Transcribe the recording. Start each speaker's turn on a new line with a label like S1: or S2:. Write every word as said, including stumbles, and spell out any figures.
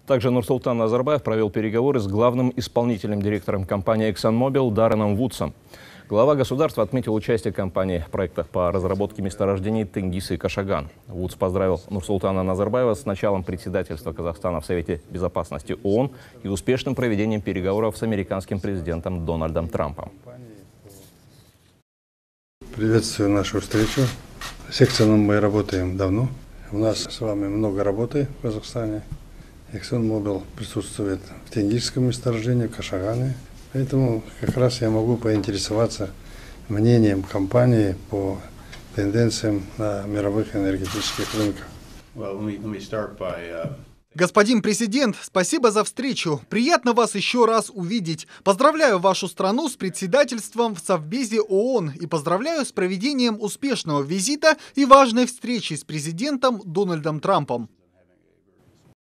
S1: Также Нурсултан Назарбаев провел переговоры с главным исполнительным директором компании ExxonMobil Дарреном Вудсом. Глава государства отметил участие компании в проектах по разработке месторождений Тенгиз и Кашаган. Вудс поздравил Нурсултана Назарбаева с началом председательства Казахстана в Совете Безопасности ООН и успешным проведением переговоров с американским президентом Дональдом Трампом.
S2: Приветствую нашу встречу. С Exxon мы работаем давно. У нас с вами много работы в Казахстане. ExxonMobil присутствует в Тенгизском месторождении, в Кашагане. Поэтому как раз я могу поинтересоваться мнением компании по тенденциям на мировых энергетических рынках.
S3: Господин президент, спасибо за встречу. Приятно вас еще раз увидеть. Поздравляю вашу страну с председательством в Совбезе ООН и поздравляю с проведением успешного визита и важной встречи с президентом Дональдом Трампом.